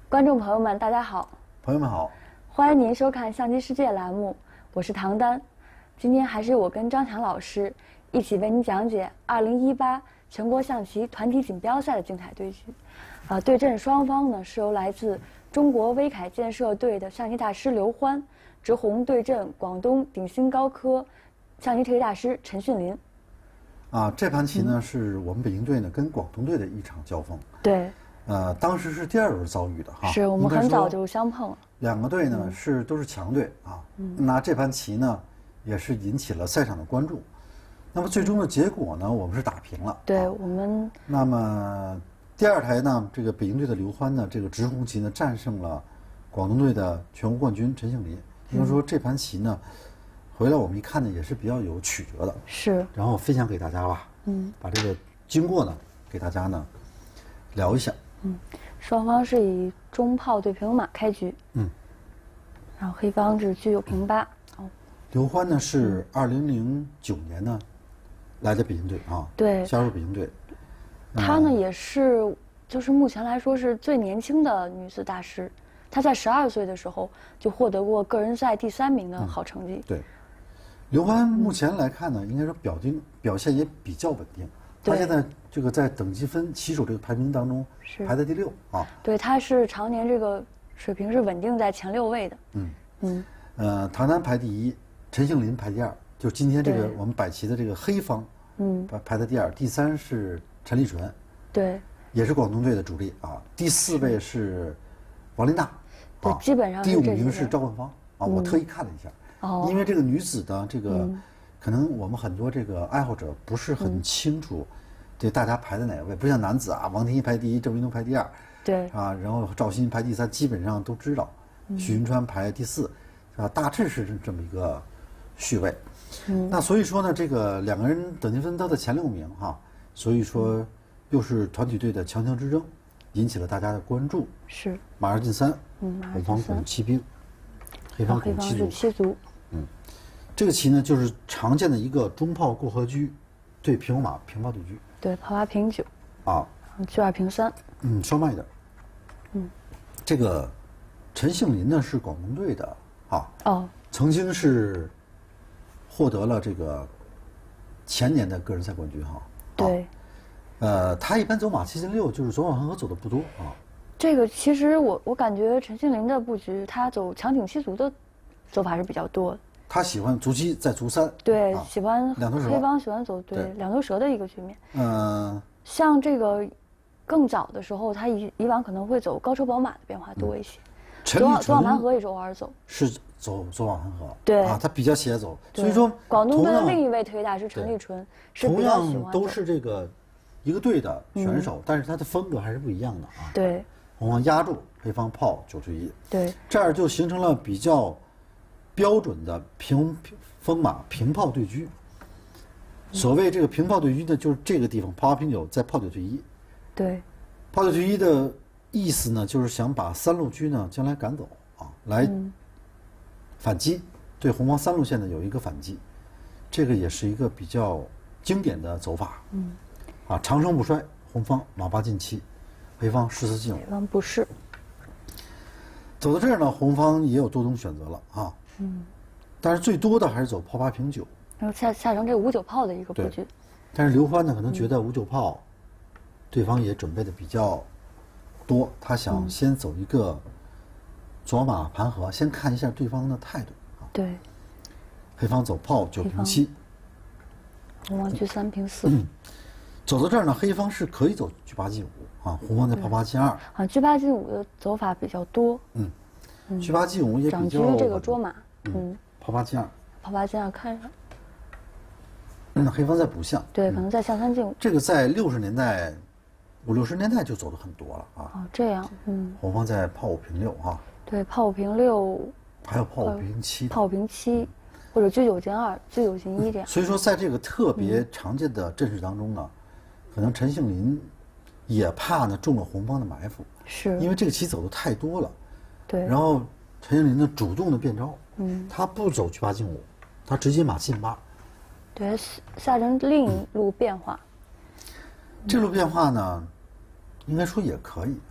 观众朋友们，大家好！ 朋友们好， 欢迎您收看《相机世界》栏目，我是唐丹。今天还是我跟张强老师一起为您讲解2018全国象棋团体锦标赛的精彩对局。对阵双方呢是由来自中国威凯建设队的象棋大师刘欢，执红对阵广东鼎新高科象棋特级大师陈训林。 这盘棋呢是我们北京队呢跟广东队的一场交锋。 对。 当时是第二轮遭遇的哈， 是我们很早就相碰了。 两个队呢都是强队啊，那这盘棋呢也是引起了赛场的关注。那么最终的结果呢，我们是打平了。 对，我们。 那么第二台呢，这个北京队的刘欢呢，这个执红棋呢战胜了广东队的全国冠军陈杏林。应该说这盘棋呢，回来我们一看呢也是比较有曲折的。 是。 然后分享给大家吧，把这个经过呢给大家呢聊一下。 双方是以中炮对平马开局。然后黑方是车有平8。 刘欢呢是2009年呢来的北京队啊， 对， 加入北京队。 她呢也是，就是目前来说是最年轻的女子大师。她在12岁的时候就获得过个人赛第3名的好成绩。 对，刘欢目前来看呢，应该说表现也比较稳定。他现在这个在等级分棋手这个排名当中排在第6啊。 对，他是常年这个水平是稳定在前6位的。 唐丹排第1，陈杏林排第2，就今天这个我们摆棋的这个黑方，排在第2，第3是陈立纯， 对， 也是广东队的主力啊。第4位是王琳娜， 对，基本上第5名是赵冠芳啊。我特意看了一下，因为这个女子的这个。可能我们很多这个爱好者不是很清楚，这大家排在哪个位，不像男子啊，王天一排第1，郑云东排第2， 对啊，然后赵鑫排第3，基本上都知道，许云川排第4，大致是这么一个序位。那所以说呢，这个两个人等级分都在前6名哈，所以说又是团体队的强强之争，引起了大家的关注。 是。 马二进3，红方拱7兵，黑方拱7卒。这个棋呢，就是常见的一个中炮过河车，对平马平炮对车。 对，炮8平9。 啊。 车2平3。 稍慢一点。这个陈杏林呢是广东队的啊。曾经是获得了这个前年的个人赛冠军哈。 对。 他一般走马7进6，就是左往横河走的不多啊。 这个其实我感觉陈杏林的布局，他走强挺7卒的走法是比较多的。 他喜欢卒7再卒3， 对，喜欢两头蛇， 黑方喜欢走两头蛇的一个局面。像这个更早的时候，他以往可能会走高车宝马的变化多一些。左往盘河也是偶尔走， 是走左往横河。 对啊，他比较喜欢走，所以说广东队的另一位特级大师陈立纯是比较喜欢同样都是这个一个队的选手，但是他的风格还是不一样的啊。 对， 红方压住，黑方炮9对1。 对， 这样就形成了比较标准的风马平炮对车。所谓这个平炮对车呢，就是这个地方炮8平9，再炮9对1。 对， 炮9对1的意思呢，就是想把3路车呢将来赶走啊，来反击。对红方3路线呢有一个反击，这个也是一个比较经典的走法。长胜不衰，红方马8进7，黑方士4进5。 黑方不是。 走到这儿呢，红方也有多种选择了啊。但是最多的还是走炮8平9， 然后下成这5-9炮的一个布局。 但是刘欢呢，可能觉得5-9炮，对方也准备的比较多，他想先走一个左马盘河，先看一下对方的态度啊。 对。 黑方走炮9平7， 红方车3平4。 走到这儿呢，黑方是可以走车8进5啊，红方在炮8进2。 车8进5的走法比较多。 车8进5也比较掌车这个捉马。 炮8进2。 炮8进2看上。 黑方在补象。 对，可能在象3进5。 这个在60年代、50-60年代就走的很多了啊。 这样。 红方在炮5平6啊。 对，炮5平6。 还有炮5平7。 炮5平7，或者车9进2、车9进1这样。 所以说，在这个特别常见的阵势当中呢，可能陈杏林也怕呢中了红方的埋伏， 是因为这个棋走的太多了。 对。 然后陈杏林呢主动的变招，他不走车8进5，他直接马进8。 对，下成另一路变化。 这路变化呢，应该说也可以啊，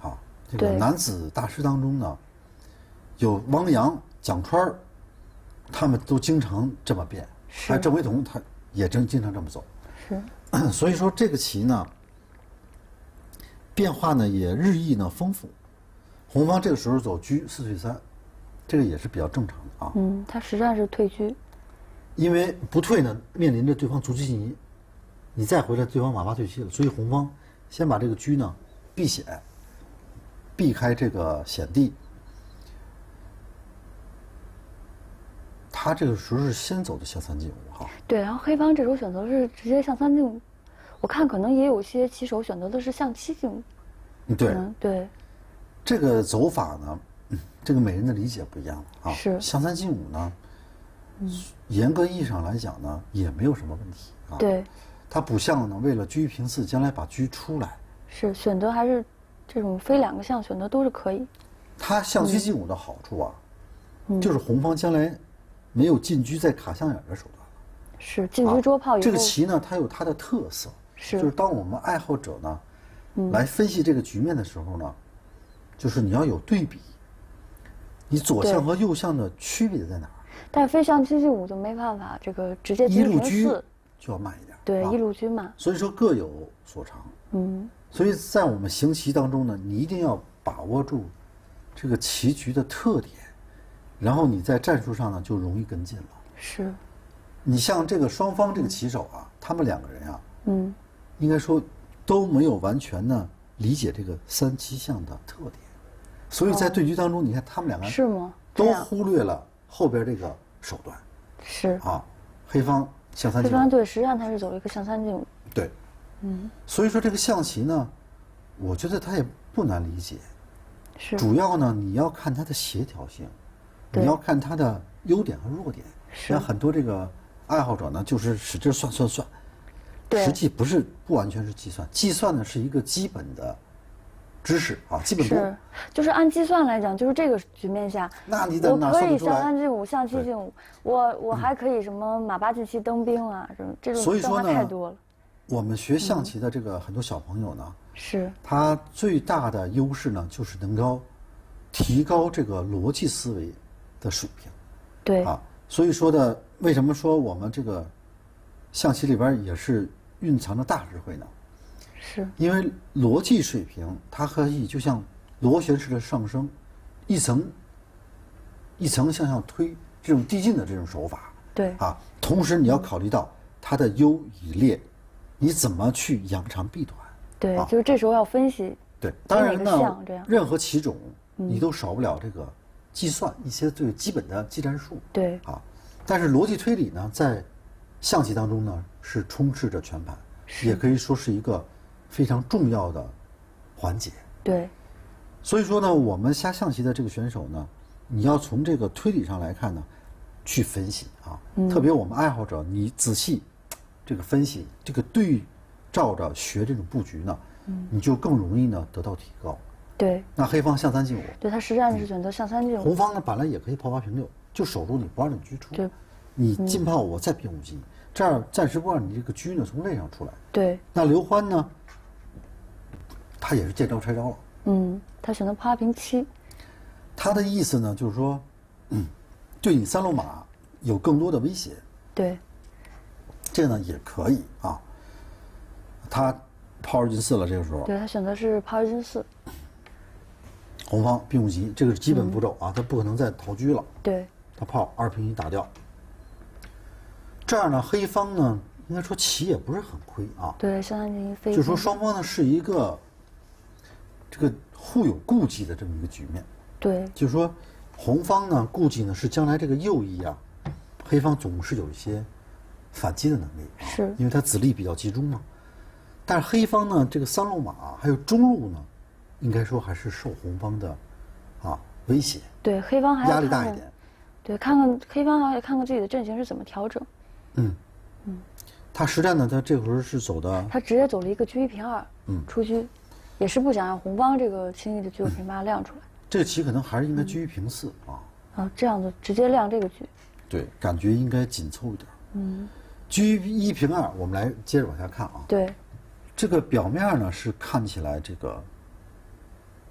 这个男子大师当中呢，有王阳、蒋川儿，他们都经常这么变。郑惟桐他也经常这么走。 是。 所以说这个棋呢，变化呢也日益呢丰富。红方这个时候走车4退3，这个也是比较正常的啊。 他实战是退车。 因为不退呢，面临着对方卒车进移，你再回来，对方马8退7了，所以红方先把这个车呢避险，避开这个险地。他这个时候是先走的下3进5哈。 对，然后黑方这时候选择是直接向3进5，我看可能也有些棋手选择的是向7进5。 对。 对。 这个走法呢，这个每人的理解不一样啊。 是。 向3进5呢，严格意义上来讲呢，也没有什么问题啊。 对。 他不像呢，为了车平4，将来把车出来。 是选择还是这种非2个象选择都是可以。 他向7进5的好处啊，就是红方将来没有进车再卡象眼的手段了。 是进车捉炮以后， 这个棋呢，它有它的特色，就是当我们爱好者呢，来分析这个局面的时候呢，就是你要有对比，你左象和右象的区别在哪儿？ 但是非向7进5就没办法，这个直接一路车车就要慢一点。 对，一路车慢。 所以说各有所长。所以在我们行棋当中呢，你一定要把握住这个棋局的特点，然后你在战术上呢就容易跟进了。 是。 你像这个双方这个棋手啊，他们2个人啊，应该说都没有完全呢理解这个3、7象的特点，所以在对局当中，你看他们2个人是吗？ 都忽略了后边这个手段。 是啊，黑方向3进5。 黑方对，实际上他是走一个向3进5。 对。所以说这个象棋呢，我觉得它也不难理解。 是。 主要呢，你要看它的协调性，你要看它的优点和弱点。像很多这个爱好者呢，就是使劲算，实际不完全是计算，计算呢是一个基本的知识啊，基本功。 是，就是按计算来讲，就是这个局面下， 那你在哪我可以向算得出来？ 3进5，向7进5，我还可以什么马8进7登兵啊，这种方法所以说呢， 太多了。 我们学象棋的这个很多小朋友呢， 是他最大的优势呢，就是能够提高这个逻辑思维的水平。 对啊，所以说的，为什么说我们这个象棋里边也是蕴藏着大智慧呢？ 是因为逻辑水平，它可以就像螺旋式的上升，一层一层向上推，这种递进的这种手法。 对啊，同时你要考虑到它的优与劣，你怎么去扬长避短？ 对，就是这时候要分析。 对，当然呢， 这样任何棋种你都少不了这个计算一些最基本的技战术。 对啊，但是逻辑推理呢，在象棋当中呢是充斥着全盘，也可以说是一个非常重要的环节。 对， 所以说呢，我们下象棋的这个选手呢，你要从这个推理上来看呢，去分析啊，特别我们爱好者，你仔细这个分析，这个对照着学这种布局呢，你就更容易呢得到提高。 对， 那黑方向3进5， 对他实战是选择向3进5。 红方呢本来也可以炮8平6，就守住你不让你车出。 对， 你进炮我再兵5进，这样暂时不让你这个车呢从肋上出来。 对， 那刘欢呢，他也是见招拆招了。 他选择炮8平7。 他的意思呢，就是说，对你3路马有更多的威胁。 对， 这个呢也可以啊。他炮2进4了，这个时候。 对他选择是炮2进4。 红方兵5急，这个是基本步骤啊，他不可能再逃车了。 对， 他炮2平1打掉。这样呢，黑方呢应该说棋也不是很亏啊。 对，向3进1飞。 就是说双方呢是一个这个互有顾忌的这么一个局面。 对， 就是说红方呢顾忌呢是将来这个右翼啊，黑方总是有一些反击的能力啊， 是因为他子力比较集中嘛。但是黑方呢这个3路马还有中路呢，应该说还是受红方的威胁。 对，黑方还要压力大看一点。 对，看看黑方还要看看自己的阵型是怎么调整。 他实战呢，他这会儿是走的， 他直接走了一个车1平2，出车，也是不想让红方这个轻易的车5平8亮出来。 这个棋可能还是应该车1平4啊。 这样子直接亮这个车。 对，感觉应该紧凑一点。车1平2，我们来接着往下看啊。 对， 这个表面呢是看起来这个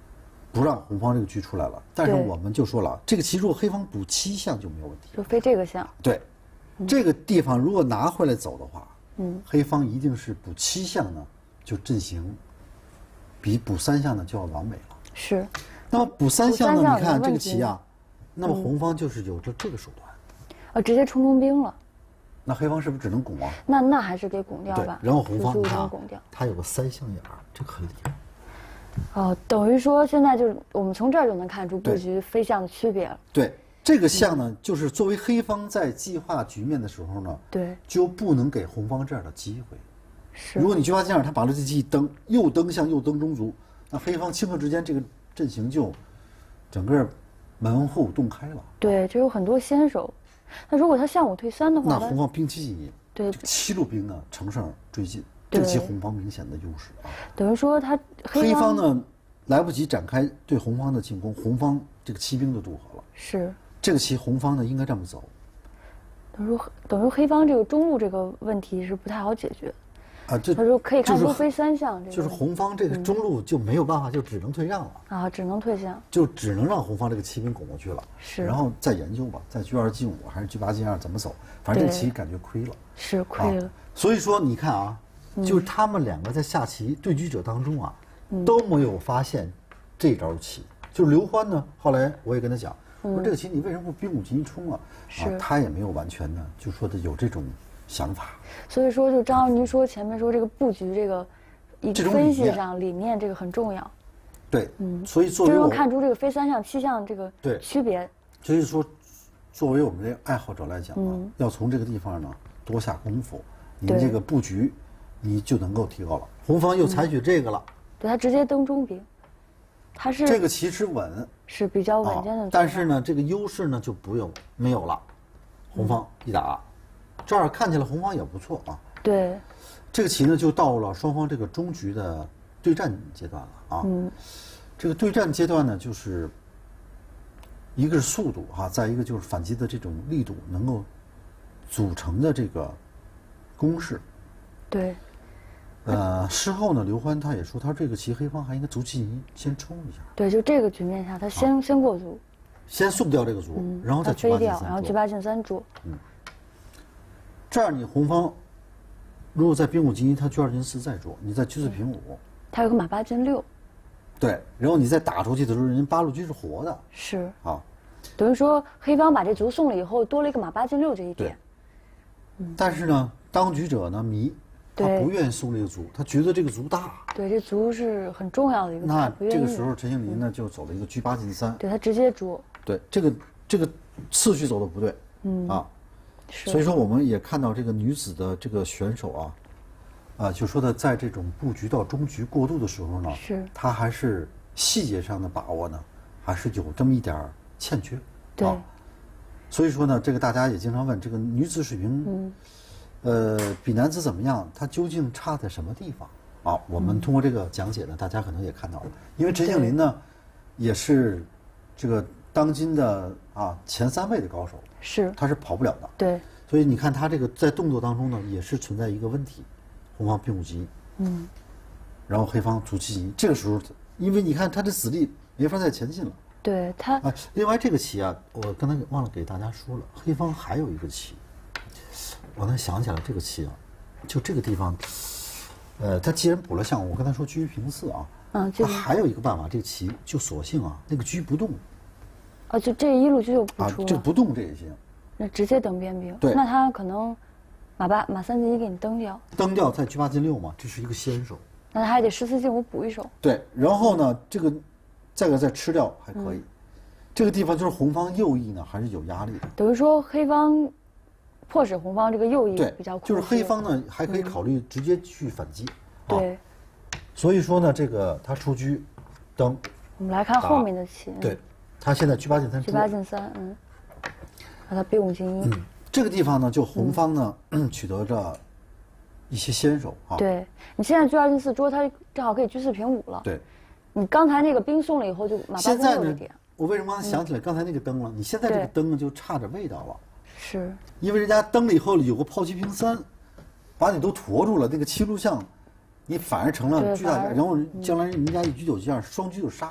不让红方这个车出来了。但是我们就说了，这个棋如果黑方补7象就没有问题， 就飞这个象。 对，这个地方如果拿回来走的话，黑方一定是补7象呢，就阵型比补3象呢就要完美了。 是。 那么补3象呢？你看这个棋啊，那么红方就是有着这个手段， 直接冲中兵了。 那黑方是不是只能拱啊？ 那还是给拱掉吧。 然后红方你看拱掉， 它有个3象眼儿，这个很厉害。 等于说现在就是我们从这儿就能看出布局飞象的区别了。 对，这个象呢，就是作为黑方在计划局面的时候呢， 对， 就不能给红方这样的机会。 是。 如果你局发这样，他把这棋一蹬，又蹬象又蹬中卒，那黑方顷刻之间这个阵型就整个门户洞开了。 对，这有很多先手。那如果他象5退3的话， 那红方兵7进1， 对， 这个7路兵呢乘胜追进，这个棋红方明显的优势啊。 等于说他黑方呢来不及展开对红方的进攻，红方这个骑兵就渡河了。 是。 这个棋红方呢应该这么走。 等于黑方这个中路这个问题是不太好解决。 这他说可以看多飞3象， 就是红方这个中路就没有办法，就只能退让了只能退象， 就只能让红方这个骑兵拱过去了。 是， 然后再研究吧，在车2进5还是车8进2怎么走，反正这个棋感觉亏了， 是亏了。 所以说你看啊，就是他们2个在下棋对局者当中啊，都没有发现这招棋。就是刘欢呢，后来我也跟他讲，我说这个棋你为什么不兵5进1冲啊？他也没有完全的就说的有这种想法。 所以说，就张老师您说前面说这个布局这个一个分析上理念这个很重要。 对，所以作为就能看出这个飞3象7象这个区别。 所以说，作为我们这个爱好者来讲啊，要从这个地方呢多下功夫，您这个布局你就能够提高了。红方又采取这个了， 对，他直接蹬中兵，他是这个其实稳， 是比较稳健的， 但是呢，这个优势呢就没有了。红方一打，这儿看起来红方也不错啊。 对， 这个棋呢就到了双方这个终局的对战阶段了啊。这个对战阶段呢，就是一个是速度再一个就是反击的这种力度能够组成的这个攻势。 对。 事后呢，刘欢他也说，他说这个棋黑方还应该卒进1先冲一下。 对，就这个局面下，他先过卒， 先送掉这个卒，然后再飞掉，然后车8进3捉。 这样你红方如果在兵5进1，他车2进4再捉，你再车4平5， 他有个马8进6。 对，然后你再打出去的时候，人家8路军是活的。 是啊，等于说黑方把这卒送了以后，多了一个马8进6这一点。 但是呢，当局者呢迷，他不愿意送这个卒，他觉得这个卒大。 对，这卒是很重要的一个。 那这个时候陈庆林呢就走了一个车8进3。 对，他直接捉。 对，这个次序走的不对。所以说我们也看到这个女子的这个选手就说的在这种布局到终局过渡的时候呢，她还是细节上的把握呢，还是有这么一点欠缺。 对。 所以说呢，这个大家也经常问，这个女子水平，比男子怎么样？她究竟差在什么地方？我们通过这个讲解呢，大家可能也看到了，因为陈庆林呢，也是这个当今的前3位的高手，他是跑不了的。 对。 所以你看他这个在动作当中呢，也是存在一个问题，红方兵5进1，然后黑方卒7进1，这个时候，因为你看他的子力没法再前进了。 对他另外这个棋我刚才忘了给大家说了，黑方还有一个棋，我能想起来这个棋就这个地方，他既然补了象，我刚才说车平4他还有一个办法，这个棋就索性那个车不动。 就这1路车就不出了。 这不动这也行。 那直接蹬边兵。 对。 那他可能马3进1给你蹬掉。 蹬掉再车8进6嘛，这是一个先手。 那他还得14进5补一手。 对，然后呢，这个再吃掉还可以。这个地方就是红方右翼呢还是有压力的。 等于说黑方迫使红方这个右翼比较就是黑方呢还可以考虑直接去反击。 对。 所以说呢，这个他出车蹬。 我们来看后面的棋。 对，他现在车8进3。 车8进3，把他兵5进1。 这个地方呢，就红方呢取得着一些先手对，你现在车2进4捉，他正好可以车4平5了。 对。 你刚才那个兵送了以后，就马8进6一点。 我为什么刚才想起来刚才那个蹬了？你现在这个蹬就差点味道了。 是。 因为人家蹬了以后有个炮7平3，把你都驮住了，那个7路象，你反而成了巨大，然后将来人家一车9进2，双车就杀你了。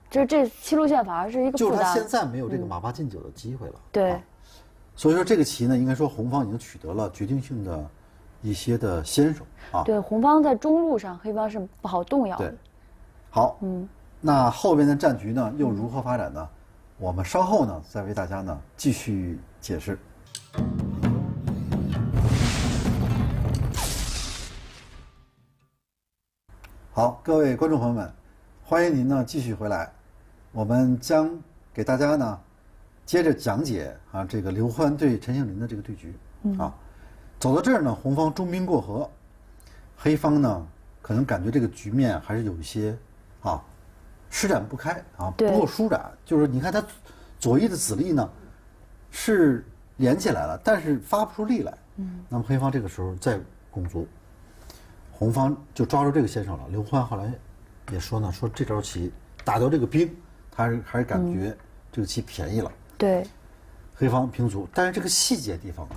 就是这7路线反而是一个负担。 就是他现在没有这个马八进九的机会了。 对。 所以说这个棋呢，应该说红方已经取得了决定性的一些的先手啊。 对，红方在中路上，黑方是不好动摇的。 对。好，那后边的战局呢又如何发展呢？我们稍后呢再为大家呢继续解释。好，各位观众朋友们，欢迎您呢继续回来，我们将给大家呢接着讲解啊这个刘欢对陈杏林的这个对局啊。走到这儿呢，红方中兵过河，黑方呢可能感觉这个局面还是有一些啊施展不开啊，不够舒展。就是你看他左翼的子力呢是连起来了，但是发不出力来。那么黑方这个时候再攻卒，红方就抓住这个先手了。刘欢后来也说呢，说这招棋打掉这个兵，他还是感觉这个棋便宜了。 对， 黑方平卒，但是这个细节地方啊，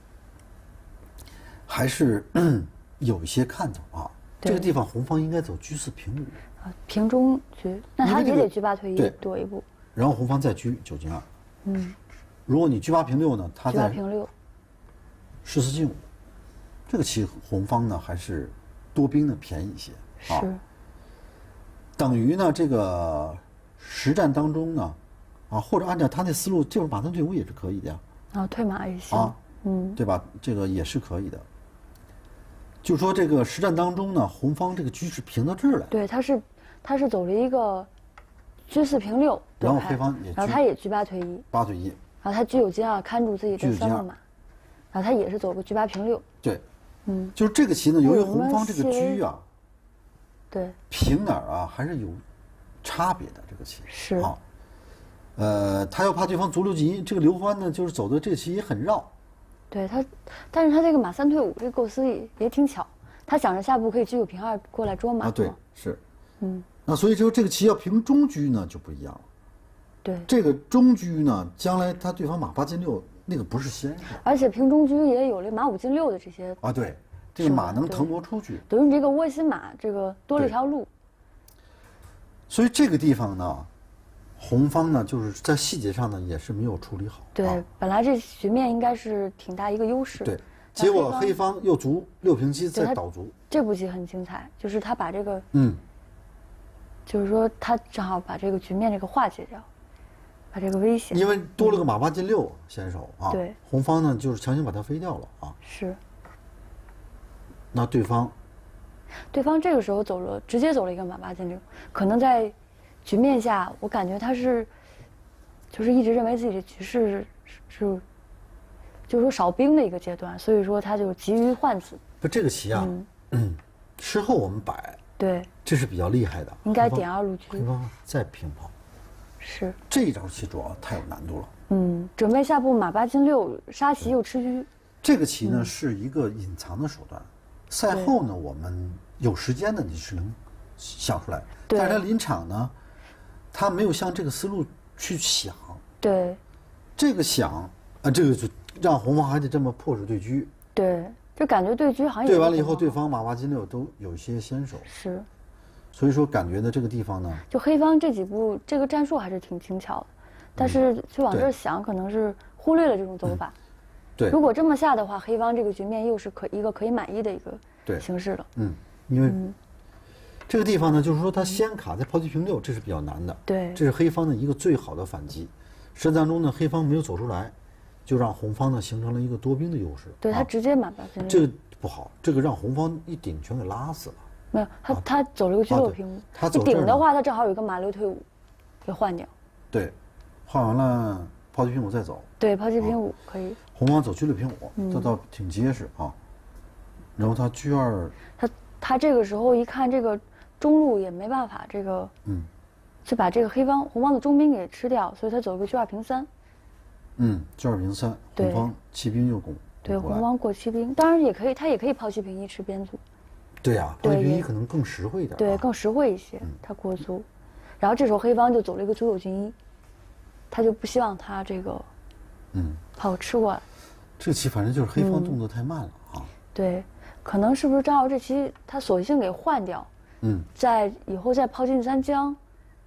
还是有一些看头啊。这个地方红方应该走车4平5。 平中局，那他也得车8退1多一步。 然后红方再车9进2。如果你车8平6呢，他在车8平6， 士4进5。这个棋红方呢还是多兵的便宜一些啊。 是。 等于呢这个实战当中呢，啊或者按照他那思路，就是马3退5也是可以的呀。 啊，退马也行。 啊，对吧？这个也是可以的。就说这个实战当中呢，红方这个车是平到这儿来。 对，他是走了一个车4平6， 然后黑方也， 然后他也车8退1 ，8退1， 然后他车9进2看住自己的3路马，然后他也是走个车8平6。 对，就是这个棋呢，由于红方这个车啊， 对， 平哪儿啊还是有差别的。这个棋是啊，他要怕对方卒6进1，这个刘欢呢就是走的这个棋也很绕。 对他，但是他这个马3退5这个构思也挺巧，他想着下步可以车9平2过来捉马。 啊，对，是，那所以说这个棋要平中车呢就不一样了。 对， 这个中车呢，将来他对方马8进6，那个不是先手。 而且平中车也有了马5进6的这些。 啊，对，这个马能腾挪出去， 等于你这个窝心马这个多了一条路。 所以这个地方呢，红方呢就是在细节上呢也是没有处理好。 对，本来这局面应该是挺大一个优势。 对，结果黑方又卒6平7再倒卒。 这步棋很精彩，就是他把这个就是说他正好把这个局面这个化解掉，把这个危险。 因为多了个马8进6先手啊。 对。 红方呢就是强行把它飞掉了啊。 是。 那对方这个时候直接走了一个马8进6，可能在局面下，我感觉他就是一直认为自己的局势是就是说少兵的一个阶段，所以说他就急于换子。 不，这个棋啊，事后我们摆， 对， 这是比较厉害的。 应该点2路车。 黑方再平跑。 是。 这一招棋主要太有难度了。 准备下步马8进6，杀棋又吃车。 这个棋呢是一个隐藏的手段，赛后呢我们有时间呢你是能想出来，但是他临场呢，他没有向这个思路去想。 对。 这个想啊，这个就让红方还得这么迫使对车。 对，就感觉对车好像也对完了以后，对方马8进6都有一些先手。 是。 所以说，感觉呢这个地方呢， 就黑方这几步这个战术还是挺精巧的，但是去往这儿想，可能是忽略了这种走法。 对。 如果这么下的话，黑方这个局面又是一个可以满意的一个形式了。 因为这个地方呢，就是说他先卡在炮车平6，这是比较难的。 对。 这是黑方的一个最好的反击。实战当中呢，黑方没有走出来，就让红方呢形成了一个多兵的优势。 对，他直接马8进6。 这个不好，这个让红方一顶全给拉死了。 没有，他走了个车6平5。 他走顶的话，他正好有个马6退5，给换掉。 对，换完了炮车平5再走。 对，炮车平5可以。 红方走车6平5，这倒挺结实啊。然后他车2， 他这个时候一看这个中路也没办法，这个就把这个红方的中兵给吃掉，所以他走个车2平3。 车2平3，红方弃兵又攻。 对，红方过弃兵，当然也可以，他也可以炮弃平1吃边卒。 对呀，炮弃平1可能更实惠一点。 对，更实惠一些，他过卒。然后这时候黑方就走了一个车9进1，他就不希望他这个炮吃过来。 这棋反正就是黑方动作太慢了啊。 对，可能是不是正好这棋他索性给换掉，在以后再炮进3将，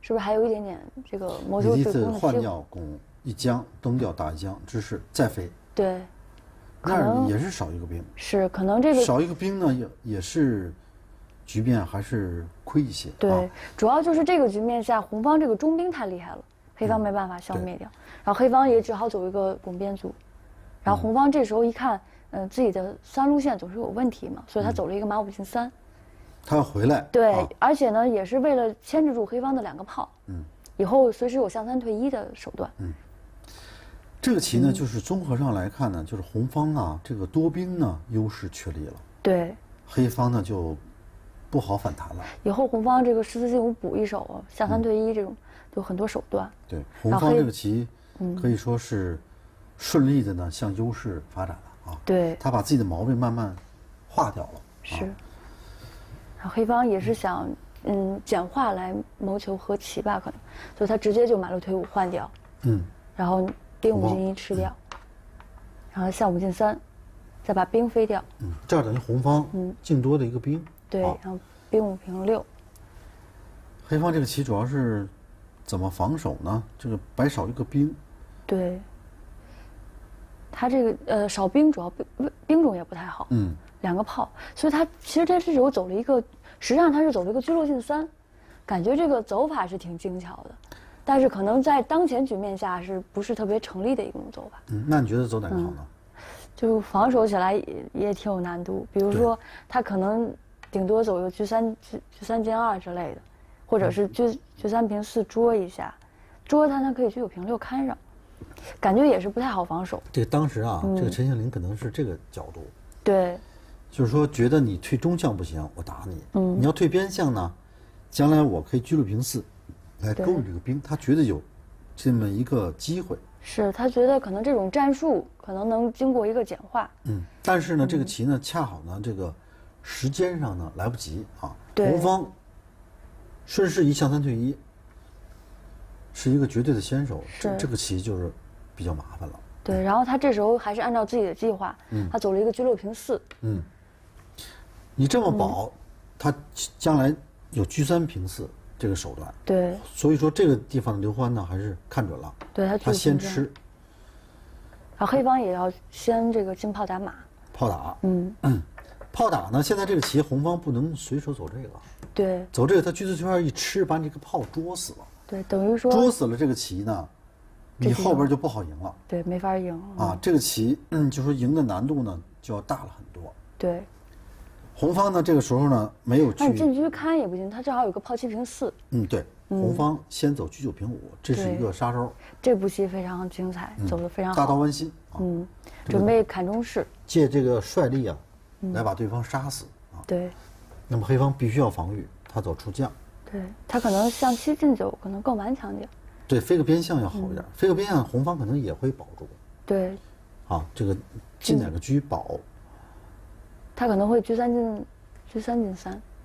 是不是还有一点点这个谋你的意思求对攻的机会？ 换掉攻一将，登掉打一将之势再飞， 对，可那能也是少一个兵。 是可能这个少一个兵呢，也是局面还是亏一些。 对，主要就是这个局面下，红方这个中兵太厉害了，黑方没办法消灭掉，然后黑方也只好走一个拱边卒，然后红方这时候一看，自己的3路线总是有问题嘛，所以他走了一个马5进3。 他要回来。 对，而且呢，也是为了牵制住黑方的2个炮，以后随时有向3退1的手段。 这个棋呢，就是综合上来看呢，就是红方啊，这个多兵呢优势确立了， 对， 黑方呢就不好反弹了。 以后红方这个14进5补一手，向3退1这种有很多手段。 对，红方这个棋可以说是顺利的呢向优势发展了啊。 对， 他把自己的毛病慢慢化掉了。 是。然后黑方也是想简化来谋求和棋吧，可能，所以他直接就马6退5换掉，然后兵5进1吃掉，然后向5进3，再把兵飞掉。 这样等于红方净多的一个兵。 对，然后兵5平6。 黑方这个棋主要是怎么防守呢？这个白少一个兵。 对。他这个少兵主要兵种也不太好，2个炮，所以他其实这时候走了一个，实际上他是走了一个车6进3，感觉这个走法是挺精巧的，但是可能在当前局面下是不是特别成立的一种走法？ 那你觉得走哪个好呢？ 就防守起来也挺有难度，比如说他可能顶多走一个车3进2之类的，或者是车3平4捉一下，捉他可以去9平6看上。感觉也是不太好防守。 这个当时啊，这个陈庆龄可能是这个角度， 对， 就是说觉得你退中象不行，我打你，你要退边象呢，将来我可以车6平4来勾你这个兵，他觉得有这么一个机会。 是他觉得可能这种战术可能能经过一个简化。 但是呢，这个棋呢，恰好呢，这个时间上呢来不及啊。 对， 红方顺势1向3退1。是一个绝对的先手，这个棋就是比较麻烦了。 对，然后他这时候还是按照自己的计划，他走了一个车6平4。 你这么保，他将来有车3平4这个手段。 对， 所以说这个地方的刘欢呢，还是看准了。 对， 他先吃。 然后黑方也要先这个进炮打马。 炮打。炮打呢，现在这个棋红方不能随手走这个。 对。 走这个，他车4退2一吃，把你这个炮捉死了。 对，等于说捉死了这个棋呢，你后边就不好赢了。 对，没法赢啊。这个棋，就说赢的难度呢就要大了很多。 对。 红方呢这个时候呢没有去。 但进车看也不行，他正好有个炮7平4。 对。红方先走车9平5，这是一个杀招。 这步棋非常精彩，走得非常好。 大刀剜心。 准备砍中式。 借这个帅力啊，来把对方杀死啊。 对。 那么黑方必须要防御，他走出将。 对，他可能向7进9可能更顽强点。 对，飞个边象要好一点，飞个边象红方可能也会保住。 对。 啊，这个进哪个车保？ 他可能会车3进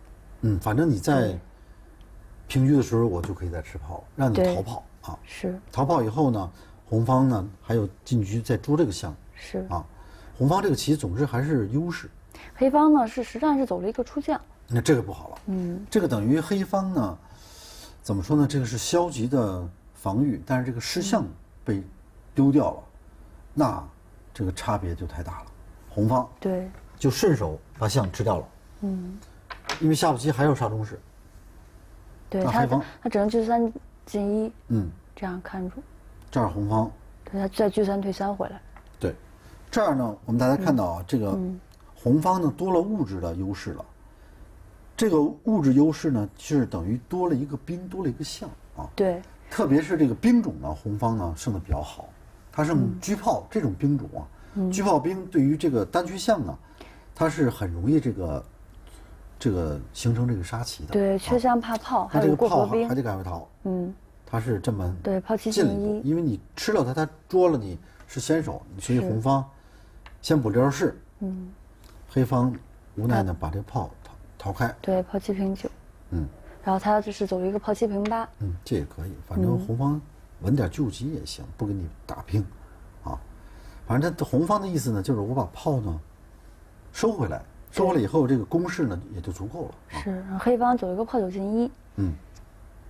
3。 反正你在平车的时候，我就可以再吃炮，让你逃炮啊。 是。 逃炮以后呢，红方呢还有进车再捉这个象。 是。 啊，红方这个棋总之还是优势。 黑方呢实际上是走了一个出将。 那这个不好了。这个等于黑方呢，怎么说呢？这个是消极的防御，但是这个失象被丢掉了，那这个差别就太大了。红方对就顺手把象吃掉了。因为下步棋还要杀中式。 对他只能车3进1。这样看住。 这儿红方。 对他再车3退3回来。 对，这儿呢，我们大家看到啊，这个红方呢多了物质的优势了。这个物质优势呢，是等于多了一个兵，多了一个象啊。 对。 特别是这个兵种呢，红方呢胜得比较好，它胜车炮这种兵种啊。车炮兵对于这个单车象呢，它是很容易这个形成这个杀棋的。 对，缺象怕炮，还有过河兵， 还得赶快逃。它是这么对炮7进1， 因为你吃了它，它捉了你是先手，所以红方先补这式。黑方无奈呢把这个炮逃开。 对，炮7平9。然后他就是走了一个炮7平8。 这也可以，反正红方稳点救急也行，不给你打平，啊，反正他红方的意思呢，就是我把炮呢收回来，收回来以后，这个攻势呢也就足够了。 是，然后黑方走一个炮9进1。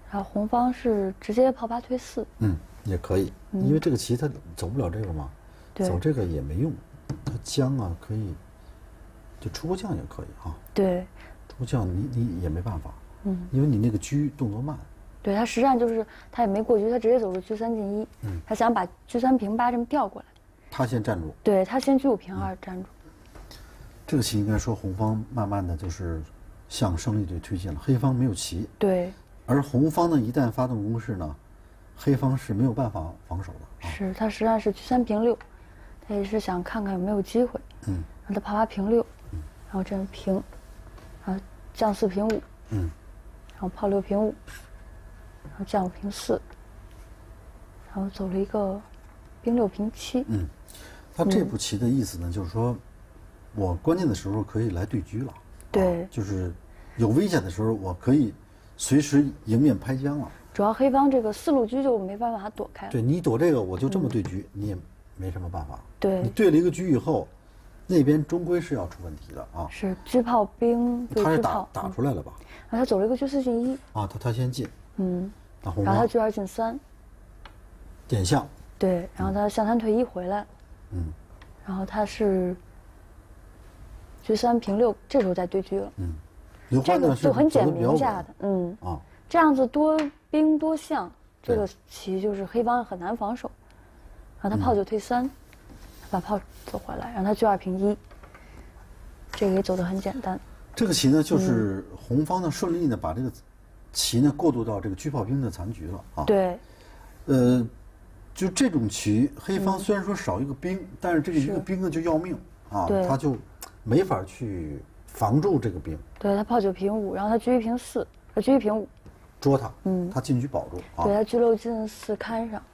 然后红方是直接炮8退4。 也可以，因为这个棋它走不了这个嘛，走这个也没用，它将啊可以，就出过将也可以啊。 对， 出过将你也没办法，因为你那个车动作慢。 对，他实际上就是他也没过车，他直接走出车3进1，他想把车3平8这么调过来。 他先站住。 对，他先车5平2站住。 这个棋应该说红方慢慢的就是向胜利队推进了，黑方没有棋。 对。 而红方呢，一旦发动攻势呢，黑方是没有办法防守的。 是，他实际上是车3平6，他也是想看看有没有机会。让他炮8平6，然后这样平，然后将4平5，然后炮6平5，然后将5平4，然后走了一个兵6平7。 他这步棋的意思呢，就是说我关键的时候可以来对车了。 对， 就是有危险的时候，我可以随时迎面拍将了。 主要黑方这个4路车就没办法躲开。 对，你躲这个，我就这么对车，你也没什么办法。 对， 你对了一个车以后，那边终归是要出问题的啊。 是车炮兵对车炮。 他是打出来了吧？ 然后他走了一个车4进1。 他先进。然后他车2进3。 点象。 对，然后他向3退1回来。然后他是车3平6，这时候再对车了。这个就很简明下的。这样子多兵多象，这个棋就是黑方很难防守。然后他炮9退3，把炮走回来，让他车2平1。这个也走得很简单。 这个棋呢，就是红方呢顺利的把这个棋呢过渡到这个车炮兵的残局了啊。 对。 就这种棋，黑方虽然说少一个兵，但是这个一个兵呢就要命啊，他就没法去防住这个兵。 对，他炮9平5，然后他车1平4，他车1平5。 捉他，他进车保住啊。 对，他车6进4看上。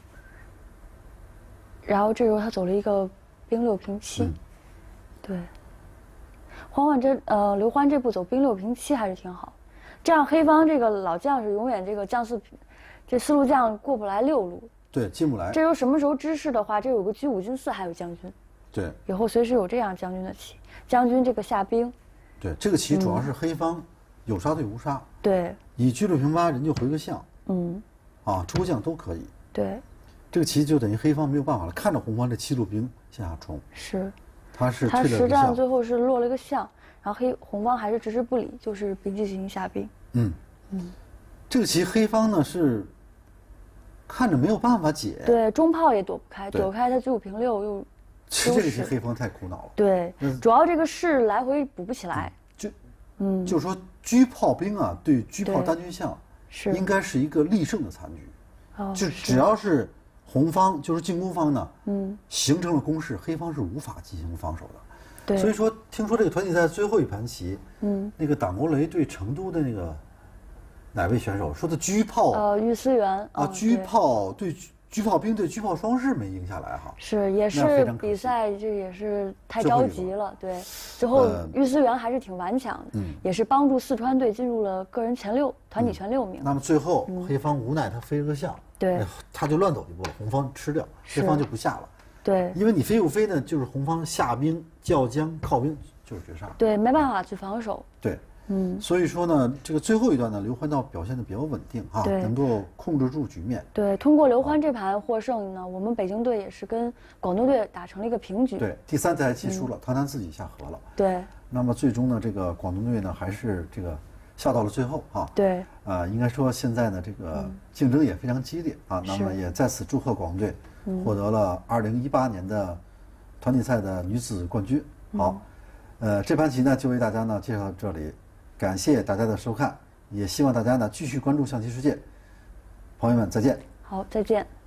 然后这时候他走了一个兵6平7。对。刘欢这步走兵6平7还是挺好，这样黑方这个老将是永远这个将这4路将过不来6路。 对，进不来。 这时候什么时候知势的话，这有个车5进4，还有将军。 对。 以后随时有这样将军的棋，将军这个下兵。 对，这个棋主要是黑方有杀对无杀。 对。 以车6平8，人就回个象。出将都可以。 对。 这个棋就等于黑方没有办法了，看着红方这7路兵向下冲。 是。 他实战最后是落了个象，然后红方还是置之不理，就是兵进行下兵。 这个棋黑方呢是看着没有办法解。 对，中炮也躲不开，躲开他车5平6又。 其实这个棋黑方太苦恼了。 对，主要这个士来回补不起来。 就是说车炮兵啊，对车炮单军象应该是一个力胜的残局。就只要是红方就是进攻方呢，形成了攻势，黑方是无法进行防守的。 对。 所以说，听说这个团体赛最后一盘棋，那个党国雷对成都的那个哪位选手说的车炮于思源车炮对车炮兵对车炮双士没赢下来哈。 是，也是比赛，这也是太着急了。对，最后于思源还是挺顽强的，也是帮助四川队进入了个人前6，团体前6名。 那么最后黑方无奈他飞了个象， 对， 他就乱走一步了，红方吃掉，黑方就不下了。 对， 因为你飞不飞呢，就是红方下兵、叫将、靠兵就是绝杀。 对，没办法去防守。 对。所以说呢，这个最后一段呢，刘欢道表现的比较稳定啊，能够控制住局面。 对，通过刘欢这盘获胜呢，我们北京队也是跟广东队打成了一个平局。 对，第3台棋输了，唐丹自己下河了。 对。 那么最终呢，这个广东队呢，还是这个笑到了最后啊。 对。 应该说现在呢，这个竞争也非常激烈啊。那么也在此祝贺广东队获得了2018年的团体赛的女子冠军。好，这盘棋呢，就为大家呢介绍到这里。感谢大家的收看，也希望大家呢继续关注象棋世界。朋友们，再见。 好，再见。